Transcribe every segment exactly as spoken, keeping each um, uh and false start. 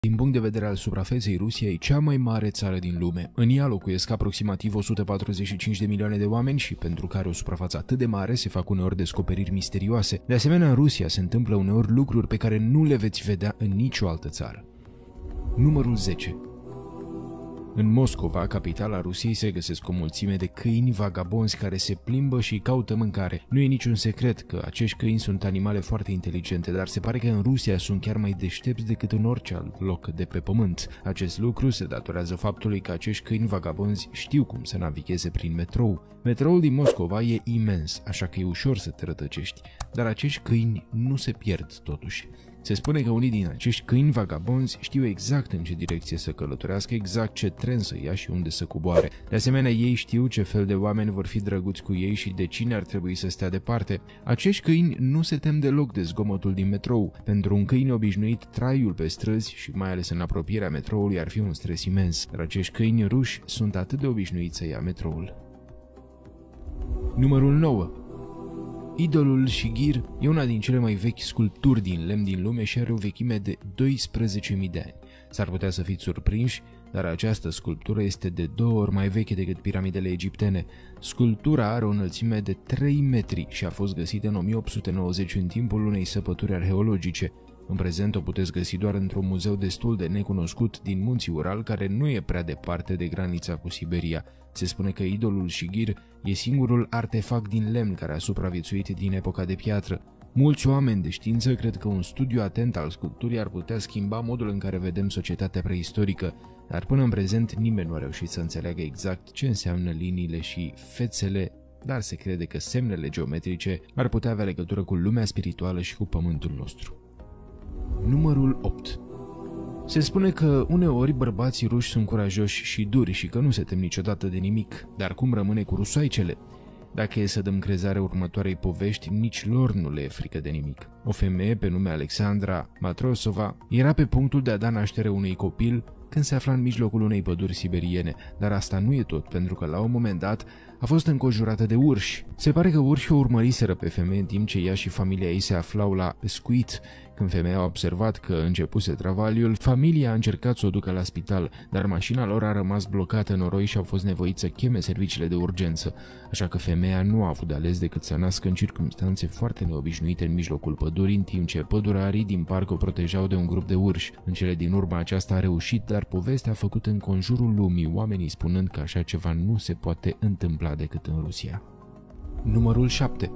Din punct de vedere al suprafeței, Rusia e cea mai mare țară din lume. În ea locuiesc aproximativ o sută patruzeci și cinci de milioane de oameni și pentru care o suprafață atât de mare se fac uneori descoperiri misterioase. De asemenea, în Rusia se întâmplă uneori lucruri pe care nu le veți vedea în nicio altă țară. Numărul zece. În Moscova, capitala Rusiei, se găsesc o mulțime de câini vagabonzi care se plimbă și caută mâncare. Nu e niciun secret că acești câini sunt animale foarte inteligente, dar se pare că în Rusia sunt chiar mai deștepți decât în orice alt loc de pe pământ. Acest lucru se datorează faptului că acești câini vagabonzi știu cum să navigheze prin metrou. Metroul din Moscova e imens, așa că e ușor să te rătăcești, dar acești câini nu se pierd totuși. Se spune că unii din acești câini vagabonzi știu exact în ce direcție să călătorească, exact ce tren să ia și unde să coboare. De asemenea, ei știu ce fel de oameni vor fi drăguți cu ei și de cine ar trebui să stea departe. Acești câini nu se tem deloc de zgomotul din metrou. Pentru un câine obișnuit, traiul pe străzi și mai ales în apropierea metroului ar fi un stres imens, dar acești câini ruși sunt atât de obișnuiți să ia metroul. Numărul nouă. Idolul Shigir e una din cele mai vechi sculpturi din lemn din lume și are o vechime de doisprezece mii de ani. S-ar putea să fiți surprinși, dar această sculptură este de două ori mai veche decât piramidele egiptene. Sculptura are o înălțime de trei metri și a fost găsită în o mie opt sute nouăzeci în timpul unei săpături arheologice. În prezent o puteți găsi doar într-un muzeu destul de necunoscut din munții Ural, care nu e prea departe de granița cu Siberia. Se spune că idolul Shigir e singurul artefact din lemn care a supraviețuit din epoca de piatră. Mulți oameni de știință cred că un studiu atent al sculpturii ar putea schimba modul în care vedem societatea preistorică, dar până în prezent nimeni nu a reușit să înțeleagă exact ce înseamnă liniile și fețele, dar se crede că semnele geometrice ar putea avea legătură cu lumea spirituală și cu pământul nostru. Numărul opt. Se spune că uneori bărbații ruși sunt curajoși și duri și că nu se tem niciodată de nimic, dar cum rămâne cu rusoaicele? Dacă e să dăm crezare următoarei povești, nici lor nu le e frică de nimic. O femeie pe nume Alexandra Matrosova era pe punctul de a da naștere unui copil când se afla în mijlocul unei păduri siberiene, dar asta nu e tot, pentru că la un moment dat a fost înconjurată de urși. Se pare că urșii o urmăriseră pe femeie în timp ce ea și familia ei se aflau la pescuit. Când femeia a observat că începuse travaliul, familia a încercat să o ducă la spital, dar mașina lor a rămas blocată în noroi și au fost nevoiți să cheme serviciile de urgență, așa că femeia nu a avut de ales decât să nască în circumstanțe foarte neobișnuite în mijlocul pădurii, în timp ce pădurarii din parc o protejau de un grup de urși. În cele din urmă aceasta a reușit, dar povestea a făcut în conjurul lumii, oamenii spunând că așa ceva nu se poate întâmpla decât în Rusia. Numărul șapte.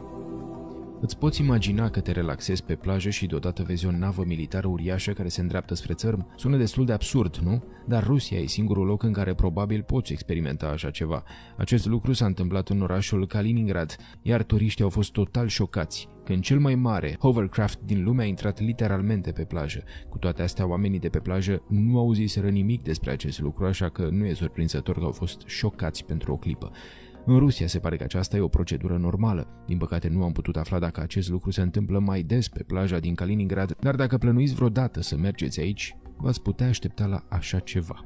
Îți poți imagina că te relaxezi pe plajă și deodată vezi o navă militară uriașă care se îndreaptă spre țărm? Sună destul de absurd, nu? Dar Rusia e singurul loc în care probabil poți experimenta așa ceva. Acest lucru s-a întâmplat în orașul Kaliningrad, iar turiștii au fost total șocați când cel mai mare hovercraft din lume a intrat literalmente pe plajă. Cu toate astea, oamenii de pe plajă nu auziseră nimic despre acest lucru, așa că nu e surprinzător că au fost șocați pentru o clipă. În Rusia se pare că aceasta e o procedură normală. Din păcate nu am putut afla dacă acest lucru se întâmplă mai des pe plaja din Kaliningrad, dar dacă plănuiți vreodată să mergeți aici, v-ați putea aștepta la așa ceva.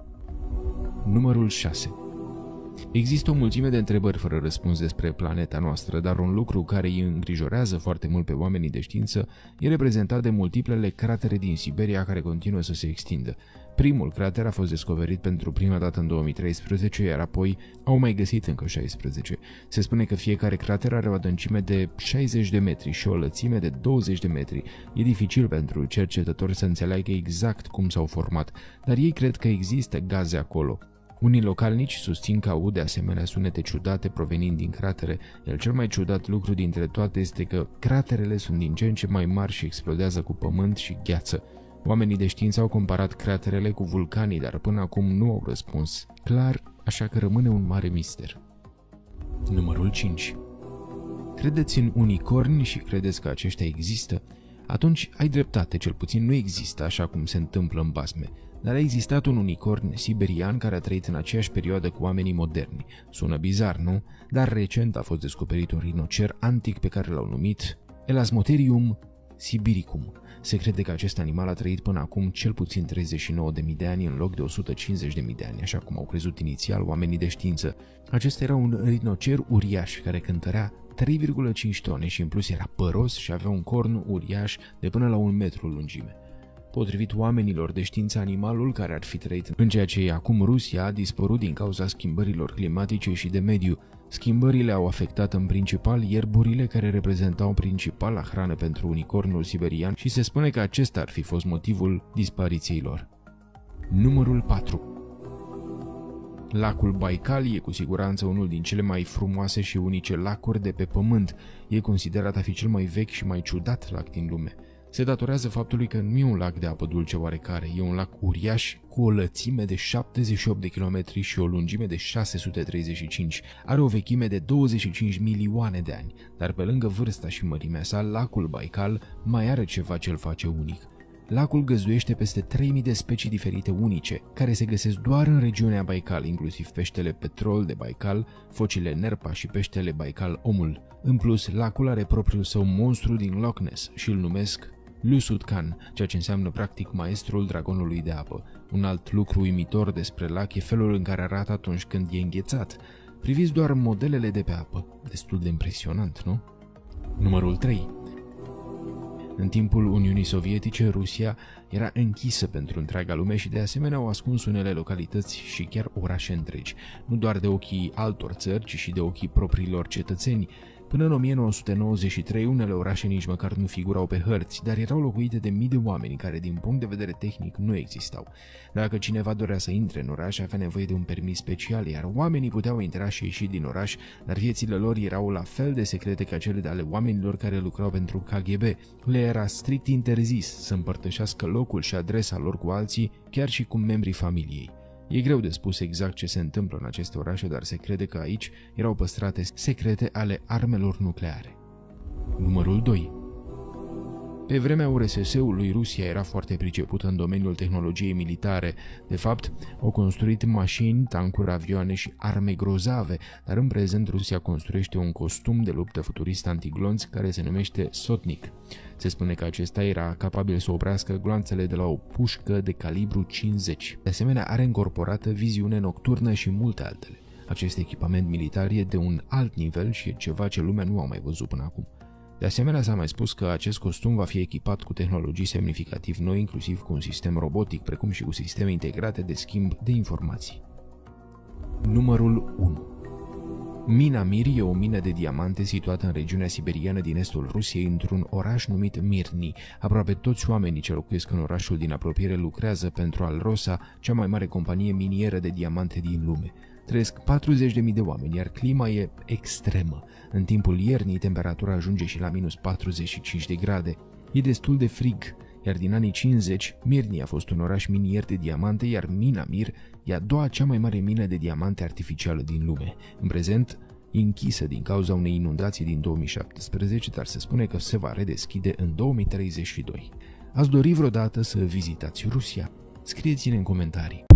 Numărul șase. Există o mulțime de întrebări fără răspuns despre planeta noastră, dar un lucru care îi îngrijorează foarte mult pe oamenii de știință e reprezentat de multiplele cratere din Siberia care continuă să se extindă. Primul crater a fost descoperit pentru prima dată în două mii treisprezece, iar apoi au mai găsit încă șaisprezece. Se spune că fiecare crater are o adâncime de șaizeci de metri și o lățime de douăzeci de metri. E dificil pentru cercetători să înțeleagă exact cum s-au format, dar ei cred că există gaze acolo. Unii localnici susțin că aud de asemenea sunete ciudate provenind din cratere, iar cel mai ciudat lucru dintre toate este că craterele sunt din ce în ce mai mari și explodează cu pământ și gheață. Oamenii de știință au comparat craterele cu vulcanii, dar până acum nu au răspuns clar, așa că rămâne un mare mister. Numărul cinci. Credeți în unicorni și credeți că aceștia există? Atunci ai dreptate, cel puțin nu există așa cum se întâmplă în basme. Dar a existat un unicorn siberian care a trăit în aceeași perioadă cu oamenii moderni. Sună bizar, nu? Dar recent a fost descoperit un rinocer antic pe care l-au numit Elasmotherium sibiricum. Se crede că acest animal a trăit până acum cel puțin treizeci și nouă de mii de ani în loc de o sută cincizeci de mii de ani, așa cum au crezut inițial oamenii de știință. Acesta era un rinocer uriaș care cântărea trei virgulă cinci tone și în plus era păros și avea un corn uriaș de până la un metru lungime. Potrivit oamenilor de știință, animalul care ar fi trăit în ceea ce e acum Rusia a dispărut din cauza schimbărilor climatice și de mediu. Schimbările au afectat în principal ierburile, care reprezentau principala hrană pentru unicornul siberian, și se spune că acesta ar fi fost motivul dispariției lor. Numărul patru. Lacul Baikal e cu siguranță unul din cele mai frumoase și unice lacuri de pe pământ. E considerat a fi cel mai vechi și mai ciudat lac din lume. Se datorează faptului că nu e un lac de apă dulce oarecare, e un lac uriaș cu o lățime de șaptezeci și opt de kilometri și o lungime de șase sute treizeci și cinci. Are o vechime de douăzeci și cinci milioane de ani, dar pe lângă vârsta și mărimea sa, lacul Baikal mai are ceva ce îl face unic. Lacul găzduiește peste trei mii de specii diferite unice, care se găsesc doar în regiunea Baikal, inclusiv peștele petrol de Baikal, focile Nerpa și peștele Baikal omul. În plus, lacul are propriul său monstru din Loch Ness și îl numesc Lusut Khan, ceea ce înseamnă practic maestrul dragonului de apă. Un alt lucru uimitor despre lac e felul în care arată atunci când e înghețat. Priviți doar modelele de pe apă. Destul de impresionant, nu? Numărul trei. În timpul Uniunii Sovietice, Rusia era închisă pentru întreaga lume și de asemenea au ascuns unele localități și chiar orașe întregi, nu doar de ochii altor țări, ci și de ochii propriilor cetățeni. Până în o mie nouă sute nouăzeci și trei, unele orașe nici măcar nu figurau pe hărți, dar erau locuite de mii de oameni care, din punct de vedere tehnic, nu existau. Dacă cineva dorea să intre în oraș, avea nevoie de un permis special, iar oamenii puteau intra și ieși din oraș, dar viețile lor erau la fel de secrete ca cele ale oamenilor care lucrau pentru K G B. Le era strict interzis să împărtășească locul și adresa lor cu alții, chiar și cu membrii familiei. E greu de spus exact ce se întâmplă în aceste orașe, dar se crede că aici erau păstrate secrete ale armelor nucleare. Numărul doi. Pe vremea U R S S-ului, Rusia era foarte pricepută în domeniul tehnologiei militare. De fapt, au construit mașini, tancuri, avioane și arme grozave, dar în prezent Rusia construiește un costum de luptă futurist antiglonți care se numește Sotnik. Se spune că acesta era capabil să oprească gloanțele de la o pușcă de calibru cincizeci. De asemenea, are încorporată viziune nocturnă și multe altele. Acest echipament militar e de un alt nivel și e ceva ce lumea nu a mai văzut până acum. De asemenea, s-a mai spus că acest costum va fi echipat cu tehnologii semnificativ noi, inclusiv cu un sistem robotic, precum și cu sisteme integrate de schimb de informații. Numărul unu. Mina Mir e o mină de diamante situată în regiunea siberiană din estul Rusiei, într-un oraș numit Mirny. Aproape toți oamenii ce locuiesc în orașul din apropiere lucrează pentru Alrosa, cea mai mare companie minieră de diamante din lume. Trăiesc patruzeci de mii de oameni, iar clima e extremă. În timpul iernii, temperatura ajunge și la minus patruzeci și cinci de grade. E destul de frig, iar din anii cincizeci, Mirny a fost un oraș minier de diamante, iar Mina Mir e a doua cea mai mare mină de diamante artificială din lume. În prezent, e închisă din cauza unei inundații din două mii șaptesprezece, dar se spune că se va redeschide în două mii treizeci și doi. Ați dori vreodată să vizitați Rusia? Scrieți-ne în comentarii.